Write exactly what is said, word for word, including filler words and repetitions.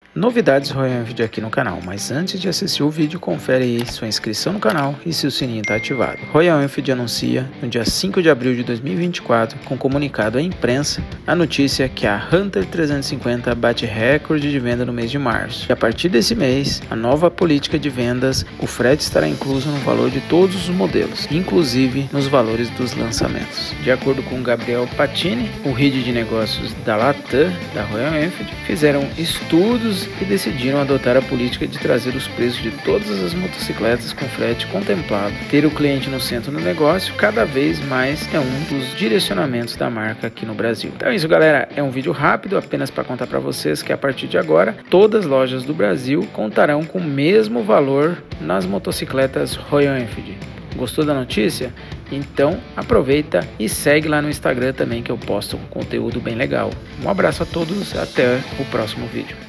Novidades Royal Enfield aqui no canal, mas antes de assistir o vídeo, confere aí sua inscrição no canal e se o sininho está ativado. Royal Enfield anuncia no dia cinco de abril de dois mil e vinte e quatro, com comunicado à imprensa, a notícia que a Hunter trezentos e cinquenta bate recorde de venda no mês de março. E a partir desse mês, a nova política de vendas, o frete estará incluso no valor de todos os modelos, inclusive nos valores dos lançamentos. De acordo com Gabriel Patini, o head de negócios da Latam, da Royal Enfield, fizeram estudos e decidiram adotar a política de trazer os preços de todas as motocicletas com frete contemplado. Ter o cliente no centro do negócio cada vez mais é um dos direcionamentos da marca aqui no Brasil. Então é isso, galera, é um vídeo rápido apenas para contar para vocês que a partir de agora todas as lojas do Brasil contarão com o mesmo valor nas motocicletas Royal Enfield. Gostou da notícia? Então aproveita e segue lá no Instagram também, que eu posto um conteúdo bem legal. Um abraço a todos, até o próximo vídeo.